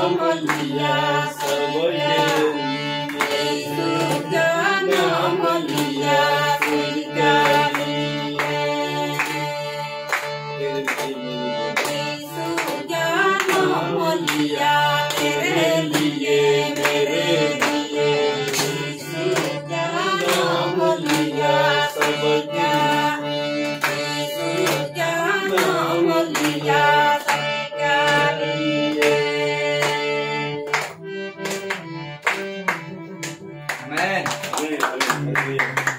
जन्म लिया सबके लिए, यीशु जन्म लिया सबके लिए, यीशु जन्म लिया तेरे लिए मेरे लिए, यीशु जन्म लिया सबके, यीशु जन्म लिया सबके लिए। Amen.